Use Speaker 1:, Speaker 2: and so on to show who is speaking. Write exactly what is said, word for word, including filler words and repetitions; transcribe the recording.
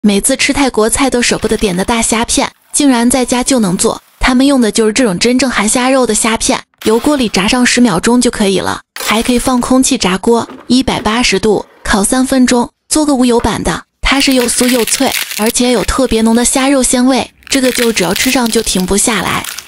Speaker 1: 每次吃泰国菜都舍不得点的大虾片，竟然在家就能做。他们用的就是这种真正含虾肉的虾片，油锅里炸上十秒钟就可以了，还可以放空气炸锅，一百八十度烤三分钟，做个无油版的。它是又酥又脆，而且有特别浓的虾肉鲜味，这个就只要吃上就停不下来。